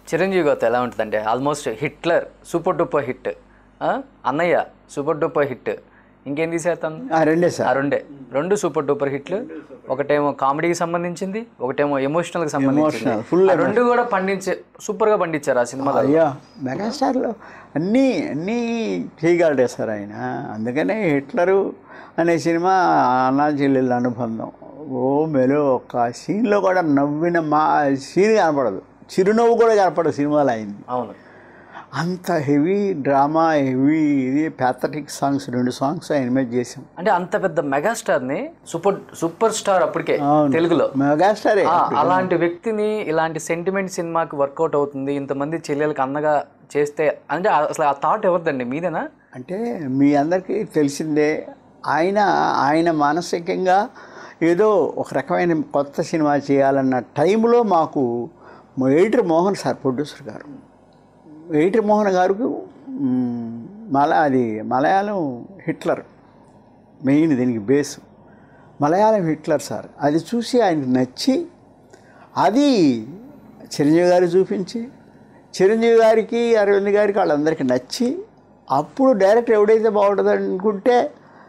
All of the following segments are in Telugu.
చిరంజీవి గారితో ఎలా ఉంటుందంటే almost Hitler super duper hit, అన్నయ్య సూపర్ డూపర్ హిట్, ఇంకేం తీసారు తను? రెండే సార్, రెండు సూపర్ డూపర్ హిట్లు. ఒకటేమో కామెడీకి సంబంధించింది, ఒకటేమో ఎమోషనల్కి సంబంధించింది. రెండు కూడా సూపర్గా పండించారు ఆ సినిమాలో. అయ్యా మెగాస్టార్లో అన్నీ చేయగలడే సార్ ఆయన. అందుకనే హిట్లరు అనే సినిమా అన్నా చెల్లెళ్ళ అనుబంధం. మెలో ఒక సీన్లో కూడా నవ్విన సీన్ కనపడదు, చిరునవ్వు కూడా కనపడదు సినిమాలో అయింది. అవును, అంత హెవీ డ్రామా, హెవీ ఇది ప్యాథటిక్ సాంగ్స్ 2 సాంగ్స్ ఆయన మీద చేసాం. అంటే అంత పెద్ద మెగాస్టార్ని సూపర్ స్టార్ అప్పటికే తెలుగులో మెగాస్టారే, అలాంటి వ్యక్తిని ఇలాంటి సెంటిమెంట్ సినిమాకి వర్కౌట్ అవుతుంది, ఇంతమంది చెల్లెలకు అన్నగా చేస్తే అంటే అసలు ఆ థాట్ ఎవరిదండి, మీదేనా? అంటే మీ అందరికీ తెలిసిందే, ఆయన మానసికంగా ఏదో ఒక రకమైన కొత్త సినిమా చేయాలన్న టైంలో మాకు ఎడిటర్ మోహన్ సార్, ప్రొడ్యూసర్ గారు, ఎడిటర్ మోహన్ గారికి అది మలయాళం హిట్లర్ మెయిన్, దీనికి బేస్ మలయాళం హిట్లర్ సార్. అది చూసి ఆయనకు నచ్చి అది చిరంజీవి గారికి చూపించి, చిరంజీవి గారికి అరవింద్ గారికి వాళ్ళందరికీ నచ్చి, అప్పుడు డైరెక్టర్ ఎవడైతే బాగుంటుంది అనుకుంటే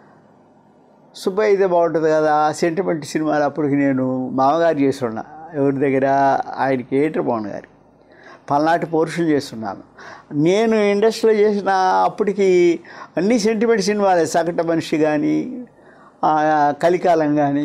సుబ్బయ్య అయితే బాగుంటుంది కదా సెంటిమెంట్ సినిమాలు. అప్పటికి నేను మామగారు చేస్తున్నా, ఎవరి దగ్గర, ఆయనకి ఎడిటర్ మోహన్ గారికి పల్నాటి పోర్షన్ చేస్తున్నాను. నేను ఇండస్ట్రీలో చేసిన అప్పటికి అన్ని సెంటిమెంట్ సినిమాలే, సగటు మనిషి కానీ, కలికాలం కానీ,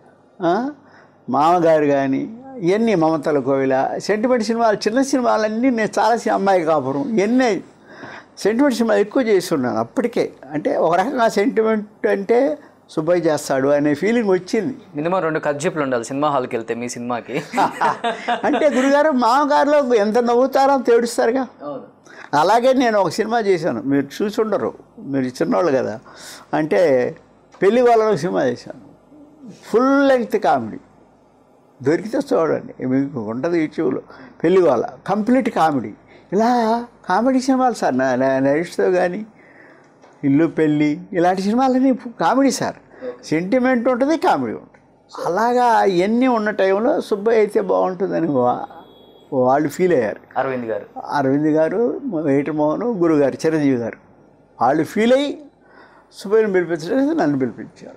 మామగారు కానీ, ఇవన్నీ మమతల కోవిల సెంటిమెంట్ సినిమాలు, చిన్న సినిమాలన్నీ నేను చాలా అమ్మాయి కాపురం ఇవన్నీ సెంటిమెంట్ సినిమాలు ఎక్కువ చేస్తున్నాను అప్పటికే. అంటే ఒక రకంగా సెంటిమెంట్ అంటే సుబ్బయ్య చేస్తాడు అనే ఫీలింగ్ వచ్చింది. మినిమం 2 కజ్జిప్లు ఉండాలి సినిమా హాల్కి వెళ్తే మీ సినిమాకి. అంటే గురుగారు మామగారులో ఎంత నవ్వుతారో తేడుస్తారుగా. అలాగే నేను ఒక సినిమా చేశాను, మీరు చూసి ఉండరు, మీరు చిన్నవాళ్ళు కదా. అంటే పెళ్లి వాళ్ళలో సినిమా చేశాను, ఫుల్ లెంగ్త్ కామెడీ, దొరికితే చూడండి మీకు ఉంటుంది యూట్యూబ్లో. పెళ్లి వాళ్ళ కంప్లీట్ కామెడీ. ఇలా కామెడీ సినిమాలు సార్ నరేష్తో కానీ, ఇల్లు పెళ్ళి ఇలాంటి సినిమాలన్నీ కామెడీ సార్. సెంటిమెంట్ ఉంటుంది, కామెడీ ఉంటుంది. అలాగా ఇవన్నీ ఉన్న టైంలో సుబ్బయ్య అయితే బాగుంటుందని వాళ్ళు ఫీల్ అయ్యారు. అరవింద్ గారు, ఎడిటర్ మోహన్, గురుగారు, చిరంజీవి గారు వాళ్ళు ఫీల్ అయ్యి సుబ్బయ్యని పిలిపించడానికి నన్ను పిలిపించారు.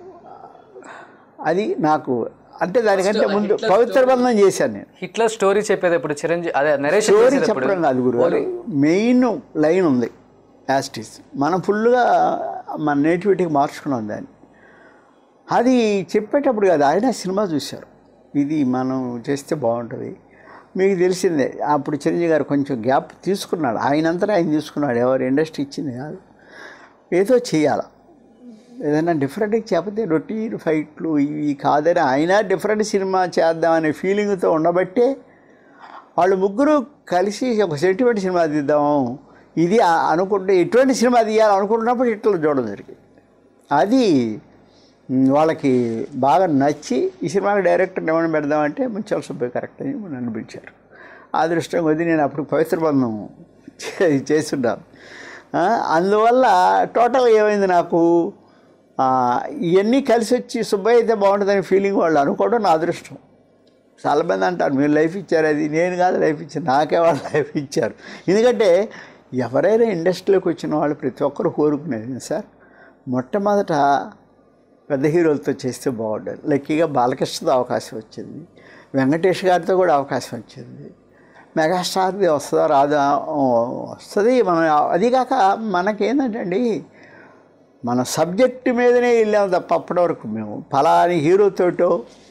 అది నాకు అంటే దానికంటే ముందు పవిత్ర బంధం చేశాను నేను. హిట్లర్ స్టోరీ చెప్పేది ఇప్పుడు చిరంజీవి అదే నరేష్ స్టోరీ చెప్పడం కాదు గురుగారు, మెయిన్ లైన్ ఉంది యాస్టిస్. మనం ఫుల్గా మన నేటివిటీకి మార్చుకున్నాం దాన్ని. అది చెప్పేటప్పుడు కాదు, ఆయన సినిమా చూశారు, ఇది మనం చేస్తే బాగుంటుంది. మీకు తెలిసిందే అప్పుడు చిరంజీవి గారు కొంచెం గ్యాప్ తీసుకున్నాడు, ఆయనంతా ఆయన తీసుకున్నాడు, ఎవరు ఇండస్ట్రీ ఇచ్చింది కాదు. ఏదో చేయాలి, ఏదైనా డిఫరెంట్గా చెప్పతే రొటీన్ ఫైట్లు ఇవి కాదని ఆయన డిఫరెంట్ సినిమా చేద్దామనే ఫీలింగ్తో ఉండబట్టే వాళ్ళు ముగ్గురు కలిసి ఒక సెంటిమెంట్ సినిమా తీద్దాము ఇది అనుకుంటే, ఎటువంటి సినిమా తీయాలనుకుంటున్నప్పుడు ఇట్లా చూడడం జరిగింది. అది వాళ్ళకి బాగా నచ్చి ఈ సినిమాకి డైరెక్టర్ ఎవరిని పెడదామంటే ముత్యాల సుబ్బయ్య కరెక్ట్ అని నన్ను పిలిచారు. అదృష్టం కొద్దీ నేను అప్పుడు పవిత్ర బంధం చేస్తున్నాను. అందువల్ల టోటల్ ఏమైంది, నాకు ఇవన్నీ కలిసి వచ్చి సుబ్బయ్య అయితే బాగుంటుందని ఫీలింగ్ వాళ్ళు అనుకోవడం నా అదృష్టం. చాలామంది అంటారు మీరు లైఫ్ ఇచ్చారు, అది నేను కాదు లైఫ్ ఇచ్చాను, నాకే వాళ్ళు లైఫ్ ఇచ్చారు. ఎందుకంటే ఎవరైనా ఇండస్ట్రీలోకి వచ్చిన వాళ్ళు ప్రతి ఒక్కరు కోరుకునేది సార్, మొట్టమొదట పెద్ద హీరోలతో చేస్తే బాగుండేది. లక్కీగా బాలకృష్ణతో అవకాశం వచ్చింది, వెంకటేష్ గారితో కూడా అవకాశం వచ్చింది, మెగాస్టార్ది వస్తుందా రాదా వస్తుంది. మనం అదికాక మనకేంటంటే అండి, మన సబ్జెక్టు మీదనే వెళ్ళాము తప్ప అప్పటి వరకు మేము ఫలాని హీరోతోటో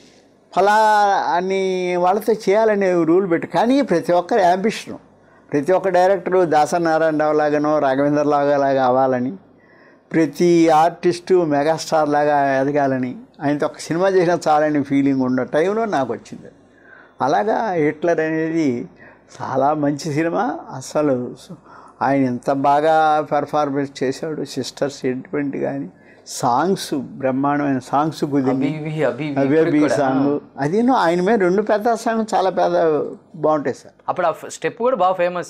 ఫలాని వాళ్ళతో చేయాలనే రూల్ పెట్టి. కానీ ప్రతి ఒక్కరి యాంబిషను, ప్రతి ఒక్క డైరెక్టరు దాసనారాయణరావు లాగానో రాఘవేంద్ర లాగా అవ్వాలని, ప్రతి ఆర్టిస్టు మెగాస్టార్ లాగా ఎదగాలని, ఆయనతో ఒక సినిమా చేసినా చాలని ఫీలింగ్ ఉన్న టైంలో నాకు వచ్చింది. అలాగా హిట్లర్ అనేది చాలా మంచి సినిమా. అసలు ఆయన ఎంత బాగా పెర్ఫార్మెన్స్ చేశాడు. సిస్టర్ సెంటిమెంట్ కానీ, సాంగ్స్ బ్రహ్మాండమైన సాంగ్స్ కుదిరి అబీ సాంగ్ అది ఆయన మీద 2 పెద్ద సాంగ్ చాలా పెద్ద బాగుంటాయి సార్. అప్పుడు ఆ స్టెప్ కూడా బాగా ఫేమస్.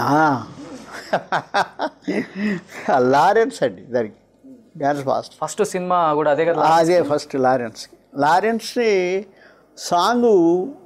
లారెన్స్ అండి దానికి డ్యాన్స్ ఫస్ట్ సినిమా కూడా అదే కదా. అదే ఫస్ట్ లారెన్స్ సాంగు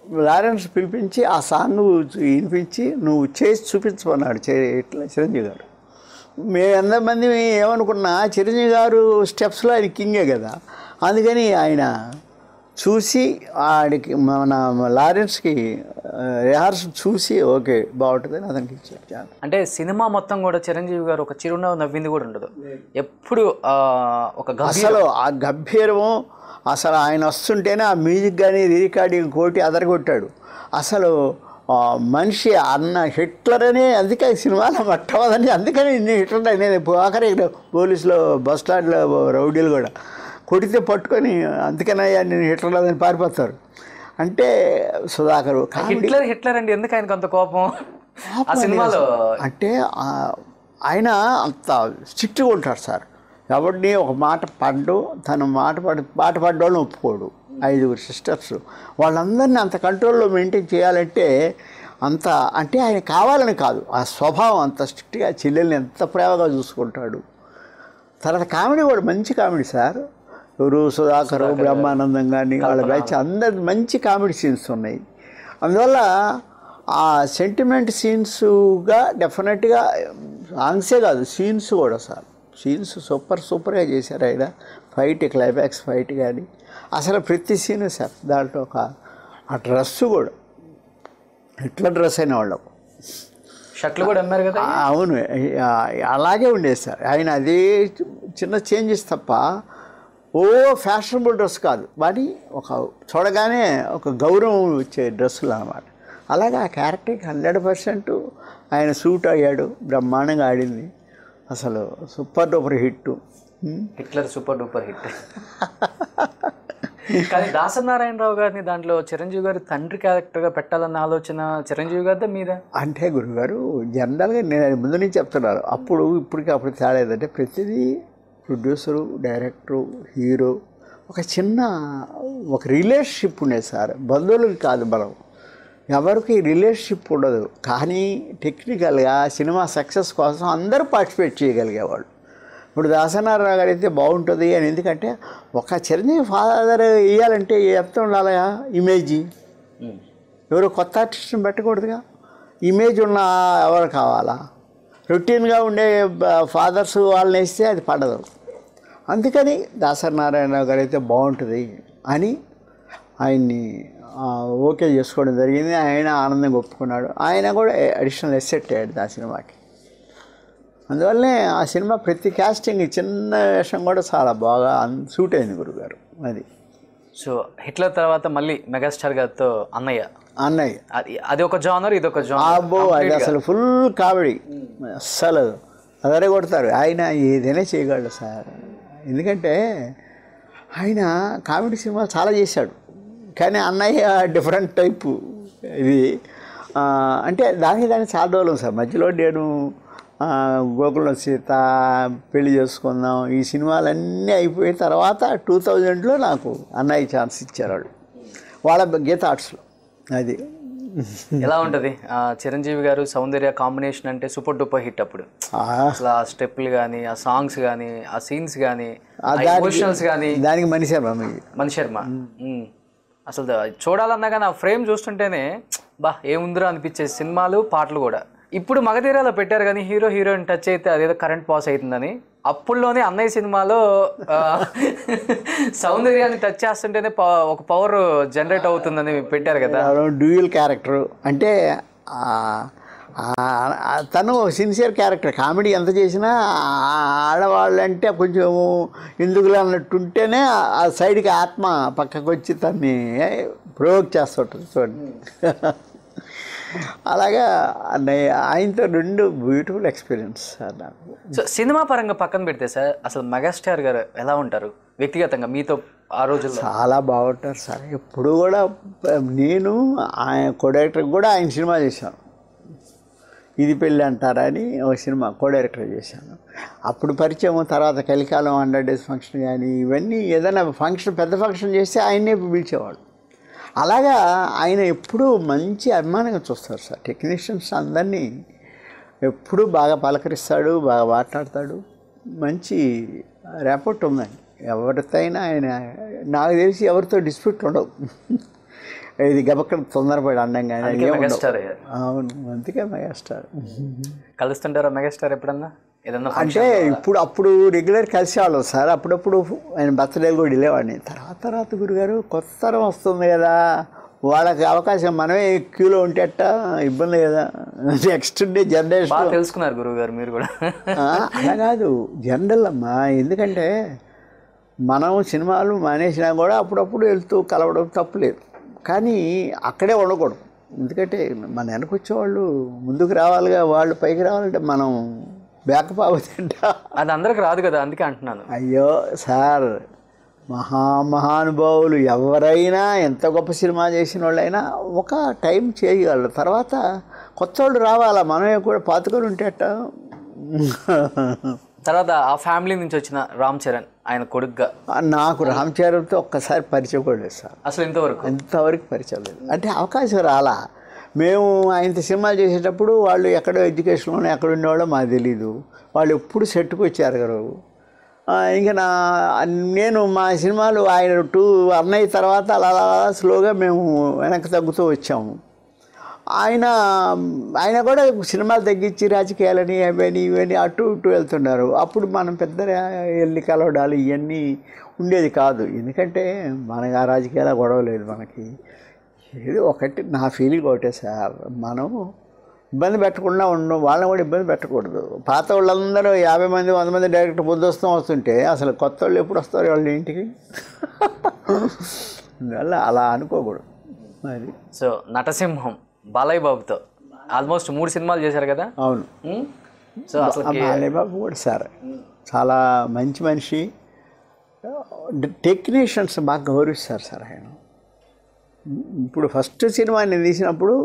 లారెన్స్ పిలిపించి ఆ సాంగ్ వినిపించి నువ్వు చేసి చూపించమన్నాడు ఇట్లా చిరంజీవి గారు. మేము ఎంతమంది ఏమనుకున్నా చిరంజీవి గారు స్టెప్స్లో ఆయన కింగే కదా, అందుకని ఆయన చూసి ఆడికి మన లారెన్స్కి రిహార్సల్ చూసి ఓకే బాగుంటుందని అతనికి ఇచ్చారు. అంటే సినిమా మొత్తం కూడా చిరంజీవి గారు ఒక చిరునవ్వు నవ్వింది కూడా ఉండదు ఎప్పుడు. ఒక అసలు ఆ గంభీరము అసలు ఆయన వస్తుంటేనే ఆ మ్యూజిక్ కానీ రికార్డింగ్ కోటి అదరగొట్టాడు. అసలు మనిషి అన్న హిట్లర్ అనే, అందుకే సినిమాలో పట్టవదని, అందుకని హిట్లర్ అనేది ఆఖరి పోలీసులో బస్ స్టాండ్లో రౌడీలు కూడా కొడితే పట్టుకొని అందుకనయ్యా నేను హిట్లర్ అని పారిపోతారు. అంటే సుధాకర్ హిట్లర్ అండి, ఎందుకు ఆయనకు అంత కోపం ఆ సినిమాలో? అంటే ఆయన అంత స్ట్రిక్ట్గా ఉంటాడు సార్. ఎవరిని ఒక మాట పడ్డు, తను పాట పడ్డోళ్ళని ఒప్పుకోడు. 5 సిస్టర్స్ వాళ్ళందరినీ అంత కంట్రోల్లో మెయింటైన్ చేయాలంటే అంత, అంటే ఆయన కావాలని కాదు, ఆ స్వభావం అంత స్ట్రిక్ట్గా. చెల్లెల్ని ఎంత ప్రేమగా చూసుకుంటాడు. తర్వాత కామెడీ కూడా మంచి కామెడీ సార్. ఎవరు సుధాకర్, బ్రహ్మానందం కానీ వాళ్ళ బ్యాచ్ అందరి మంచి కామెడీ సీన్స్ ఉన్నాయి. అందువల్ల ఆ సెంటిమెంట్ సీన్స్గా డెఫినెట్గా సాంగ్సే కాదు సీన్స్ కూడా సార్, సీన్స్ సూపర్గా చేశారు ఆయన. ఫైట్, క్లైమాక్స్ ఫైట్ కానీ అసలు ప్రతి సీను సార్. దాంట్లో ఆ డ్రెస్సు కూడా ఎట్లా డ్రెస్ అయిన వాళ్ళకు షర్ట్లు కూడా అమ్మారు కదా. అవును, అలాగే ఉండేది సార్. ఆయన అదే చిన్న చేంజెస్ తప్ప ఫ్యాషనబుల్ డ్రెస్ కాదు, కానీ ఒక చూడగానే ఒక గౌరవం వచ్చే డ్రెస్సులు అన్నమాట. అలాగే ఆ క్యారెక్టర్కి 100% ఆయన సూట్ అయ్యాడు. బ్రహ్మాండంగా ఆడింది. అసలు super duper hit. Hitler super duper hit. కానీ దాసనారాయణరావు గారిని దాంట్లో చిరంజీవి గారి తండ్రి క్యారెక్టర్గా పెట్టాలన్న ఆలోచన చిరంజీవి గారిదా మీదా? అంటే గురుగారు జనరల్గా నేను ముందు నుంచి చెప్తున్నాను, ఇప్పటికి తేడా ఏదంటే ప్రతిదీ ప్రొడ్యూసరు, డైరెక్టరు, హీరో ఒక రిలేషన్షిప్ ఉండేది సార్. బంధువులకి కాదు మనం, ఎవరికి రిలేషన్షిప్ ఉండదు. కానీ టెక్నికల్గా సినిమా సక్సెస్ కోసం అందరూ పార్టిసిపేట్ చేయగలిగేవాళ్ళు. ఇప్పుడు దాసనారాయణ గారు అయితే బాగుంటుంది అని, ఎందుకంటే ఒక చిరంజీవి ఫాదర్ వేయాలంటే ఎంత ఉండాలయా ఇమేజీ. ఎవరో కొత్త ఆర్టిస్ట్ని పెట్టకూడదుగా, ఇమేజ్ ఉన్న ఎవరు కావాలా? రొటీన్గా ఉండే ఫాదర్స్ వాళ్ళని వేస్తే అది పడదు. అందుకని దాసనారాయణ గారు అయితే బాగుంటుంది అని ఆయన్ని ఓకే చేసుకోవడం జరిగింది. ఆయన ఆనందంగా ఒప్పుకున్నాడు. ఆయన కూడా అడిషనల్ ఎసెట్ అయ్యాడు ఆ సినిమాకి. అందువల్లనే ఆ సినిమా ప్రతి క్యాస్టింగ్ చిన్న వేషం కూడా చాలా బాగా సూట్ అయింది గురుగారు. అది సో హిట్లర్ తర్వాత మళ్ళీ మెగాస్టార్ గారితో అన్నయ్య. అది ఒక జానర్, ఇది ఒక జానర్. అబ్బో, అది అసలు ఫుల్ కామెడీ. అస్సలు అదరే కొడతారు. ఆయన ఏదైనా చేయగలడు సార్. ఎందుకంటే ఆయన కామెడీ సినిమాలు చాలా చేశాడు. కానీ అన్నయ్య డిఫరెంట్ టైపు. ఇది అంటే దానికి చాలా రోజులు సార్. మధ్యలో నేను గోకుల సీత, పెళ్లి చేసుకుందాం, ఈ సినిమాలన్నీ అయిపోయిన తర్వాత 2000లో నాకు అన్నయ్య ఛాన్స్ ఇచ్చారు వాళ్ళ గీత ఆర్ట్స్లో. అది ఎలా ఉంటుంది చిరంజీవి గారు సౌందర్య కాంబినేషన్ అంటే సూపర్ డూపర్ హిట్. అప్పుడు అసలు ఆ స్టెప్లు కానీ, ఆ సాంగ్స్ కానీ, ఆ సీన్స్ కానీ, ఎమోషనల్స్ కానీ, దానికి మణిశర్మ అసలు చూడాలన్నా కానీ ఆ ఫ్రేమ్ చూస్తుంటేనే ఏముందిరా అనిపించే సినిమాలు, పాటలు కూడా. ఇప్పుడు మగధీరాలో పెట్టారు కానీ హీరో హీరోయిన్ టచ్ అయితే అదేదో కరెంట్ పాస్ అవుతుందని. అప్పుడులోనే అన్నయ్య సినిమాలో సౌందర్యాన్ని టచ్ చేస్తుంటేనే ఒక పవర్ జనరేట్ అవుతుందని పెట్టారు కదా. డ్యూయల్ క్యారెక్టర్ అంటే తను సిన్సియర్ క్యారెక్టర్. కామెడీ ఎంత చేసినా ఆడవాళ్ళంటే కొంచెం ఎందుకులే అన్నట్టుంటేనే ఆ సైడ్కి ఆత్మ పక్కకు వచ్చి తన్ని ప్రొవోక్ చేస్తుంటుంది చూడండి. అలాగా ఆయనతో 2 బ్యూటిఫుల్ ఎక్స్పీరియన్స్ సార్ నాకు. సో సినిమా పరంగా పక్కన పెడితే సార్ అసలు మెగాస్టార్ గారు ఎలా ఉంటారు వ్యక్తిగతంగా మీతో ఆ రోజుల్లో? చాలా బాగుంటారు సార్. ఎప్పుడు కూడా నేను ఆయన కో-డైరెక్టర్ కూడా ఆయన సినిమా చేశాను. ఇది పెళ్ళి అంటారా అని ఒక సినిమా కో-డైరెక్టర్ చేశాను. అప్పుడు పరిచయం. తర్వాత కలికాలం 100 days ఫంక్షన్ కానీ ఇవన్నీ ఏదైనా ఫంక్షన్, పెద్ద ఫంక్షన్ చేస్తే ఆయన్నే పిలిచేవాడు. అలాగా ఆయన ఎప్పుడూ మంచి అభిమానంగా చూస్తారు సార్. టెక్నీషియన్స్ అందరినీ ఎప్పుడూ బాగా పలకరిస్తాడు, బాగా మాట్లాడతాడు. మంచి ర్యాపోర్ట్ ఉందండి ఎవరితో అయినా. ఆయన నాకు తెలిసి ఎవరితో డిస్ప్యూట్ ఉండవు. ఇది గబక్కన తొందరపడి అన్నం కానీ మెగాస్టార్ అయ్యారు. అవును, అందుకే మెగాస్టార్. కలుస్తుంటారా మెగాస్టార్ ఎప్పుడన్నా ఏదన్నా అంటే అప్పుడు రెగ్యులర్ కలిసేవాళ్ళం సార్. అప్పుడప్పుడు ఆయన బర్త్డేలు కూడా వెళ్ళేవాడిని. తర్వాత గురుగారు కొత్త తరం వస్తుంది కదా, వాళ్ళకి అవకాశం మనమే క్యూలో ఉంటే అట్ట ఇబ్బంది కదా. నెక్స్ట్ డే జనరేషన్ తెలుసుకున్నారు గురువు గారు మీరు కూడా. అలా కాదు, జనరల్ అమ్మా. ఎందుకంటే మనం సినిమాలు మానేసినా కూడా అప్పుడప్పుడు వెళ్తూ కలవడం తప్పులేదు, కానీ అక్కడే ఉండకూడదు. ఎందుకంటే మన వెనక వచ్చేవాళ్ళు ముందుకు రావాలిగా, వాళ్ళు పైకి రావాలంటే మనం బ్యాకప్ అవుతుంట. అది అందరికి రాదు కదా, అందుకే అంటున్నాను. అయ్యో సార్, మహానుభావులు ఎవరైనా ఎంత గొప్ప సినిమా చేసిన వాళ్ళైనా ఒక టైం చేయగలరు. తర్వాత కొత్త వాళ్ళు రావాలా, మనమే కూడా పాతుకొని ఉంటే అట్ట. తర్వాత ఆ ఫ్యామిలీ నుంచి వచ్చిన రామ్ చరణ్, ఆయన కొడుకుగా నాకు రామ్ చరణ్తో ఒక్కసారి పరిచయం కూడా లేదు సార్. అసలు ఇంతవరకు పరిచయం లేదు. అంటే అవకాశం రాలా. మేము ఆయనతో సినిమాలు చేసేటప్పుడు వాళ్ళు ఎక్కడో ఎడ్యుకేషన్లోనే ఎక్కడ ఉండేవాళ్ళో మాకు తెలీదు. వాళ్ళు ఎప్పుడు సెట్కి వచ్చారు కదా. ఇంకా నేను మా సినిమాలు ఆయన అన్నయ్య తర్వాత అలా స్లోగా మేము వెనక్కి తగ్గుతూ వచ్చాము. ఆయన కూడా సినిమాలు తగ్గించి రాజకీయాలని అవన్నీ ఇవన్నీ అటు ఇటు వెళ్తున్నారు. అప్పుడు మనం పెద్ద వెళ్ళి కలవడాలు ఇవన్నీ ఉండేది కాదు. ఎందుకంటే మనకి ఆ రాజకీయాల గొడవ లేదు మనకి. ఏదో ఒకటి నా ఫీలింగ్ ఒకటే సార్, మనం ఇబ్బంది పెట్టకుండా ఉండడం, వాళ్ళని కూడా ఇబ్బంది పెట్టకూడదు. పాత వాళ్ళందరూ 50 మంది 100 మంది డైరెక్ట్ వస్తుంటే అసలు కొత్త వాళ్ళు ఎప్పుడు వస్తారు వాళ్ళ ఇంటికి? అందువల్ల అలా అనుకోకూడదు మరి. సో నటసింహం బాలయ్య బాబుతో ఆల్మోస్ట్ 3 సినిమాలు చేశారు కదా. అవును. సో అసలు బాలయ్య బాబు కూడా సార్ చాలా మంచి మనిషి. టెక్నీషియన్స్ బాగా గౌరవిస్తారు సార్ ఆయన. ఇప్పుడు ఫస్ట్ సినిమా నేను తీసినప్పుడు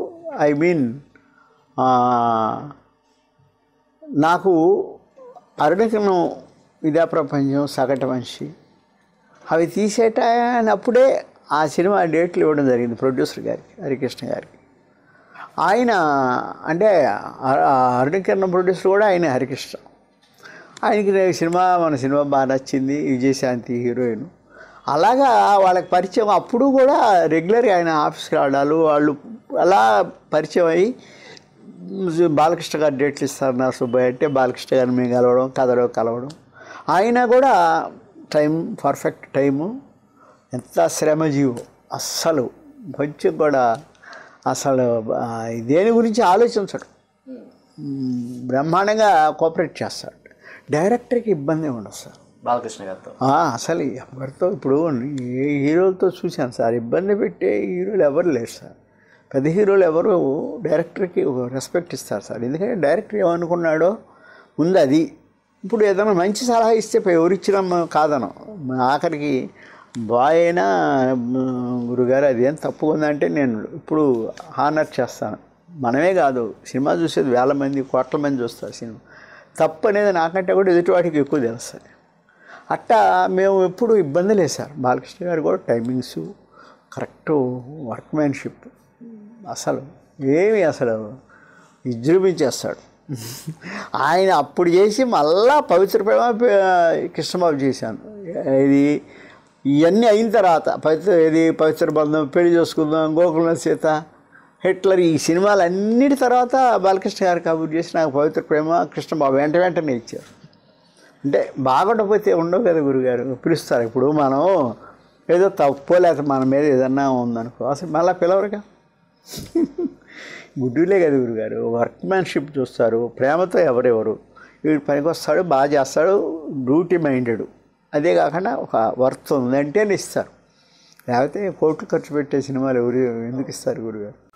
నాకు అరుణకిరణం, విద్యా ప్రపంచం, సగటు మనిషి అవి తీసేటప్పుడే ఆ సినిమా డేట్లు ఇవ్వడం జరిగింది ప్రొడ్యూసర్ గారికి, హరికృష్ణ గారికి. ఆయన అంటే అరుణకిరణం ప్రొడ్యూసర్ కూడా ఆయన హరికృష్ణ. ఆయనకి మన సినిమా బాగా నచ్చింది, విజయశాంతి హీరోయిన్. అలాగా వాళ్ళకి పరిచయం. అప్పుడు కూడా రెగ్యులర్గా ఆయన ఆఫీస్కి రావడాలు, వాళ్ళు అలా పరిచయం అయ్యి బాలకృష్ణ గారు డేట్లు ఇస్తారు నా సుబ్బయ్య అంటే బాలకృష్ణ గారిని మేము కలవడం. ఆయన కూడా పర్ఫెక్ట్ టైము, ఎంత శ్రమజీవు, అస్సలు కొంచెం కూడా అసలు దేని గురించి ఆలోచించడు, బ్రహ్మాండంగా కోఆపరేట్ చేస్తాడు. డైరెక్టర్కి ఇబ్బంది ఉండదు సార్ బాలకృష్ణ గారితో. అసలు ఎవరితో ఇప్పుడు ఏ హీరోలతో చూశాను సార్, ఇబ్బంది పెట్టే హీరోలు ఎవరు లేరు సార్. పెద్ద హీరోలు ఎవరు డైరెక్టర్కి రెస్పెక్ట్ ఇస్తారు సార్. ఎందుకంటే డైరెక్టర్ ఏమనుకున్నాడో ముందు అది. ఇప్పుడు ఏదైనా మంచి సలహా ఇస్తే ఎవరిచ్చినా కాదనం. ఆఖరికి బాయ్ అయినా గురుగారు అదేం తప్పుగా ఉందంటే నేను ఇప్పుడు హానర్ చేస్తాను. మనమే కాదు, సినిమా చూసేది 1000 మంది 1,00,00,000 మంది చూస్తారు సినిమా. తప్పు అనేది నాకంటే కూడా ఎదుటివాటికి ఎక్కువ తెలుస్తుంది. అట్టా మేము ఎప్పుడు ఇబ్బంది లేదు సార్. బాలకృష్ణ గారు కూడా టైమింగ్స్ కరెక్ట్, వర్క్మ్యాన్షిప్ అసలు విజృంభించేస్తాడు. ఆయన అప్పుడు చేసి మళ్ళా పవిత్ర ప్రేమ కృష్ణబాబు చేశాను. ఇవన్నీ అయిన తర్వాత పవిత్ర బంధం, పెళ్లి చేసుకుందాం, గోకులం సీత, హిట్లర్, ఈ సినిమాలన్నిటి తర్వాత బాలకృష్ణ గారు కబుర్ చేసి నాకు పవిత్ర ప్రేమ కృష్ణబాబు వెంటనే ఇచ్చారు. అంటే బాగుండకపోతే ఉండవు కదా గురుగారు, పిలుస్తారు. ఇప్పుడు మనం ఏదో తప్పో లేకపోతే మన మీద ఏదన్నా ఉందనుకో అసలు మళ్ళీ పిలవరుగా. గుడ్డులే కదా గురుగారు, వర్క్మ్యాన్షిప్ చూస్తారు. ప్రేమతో ఎవరెవరు వీడు పనికి వస్తాడు, బాగా చేస్తాడు, డ్యూటీ మైండెడ్. అదే కాకుండా ఒక వర్త్ ఉందంటే ఇస్తారు. లేకపోతే కోట్లు ఖర్చు పెట్టే సినిమాలు ఎందుకు ఇస్తారు గురుగారు?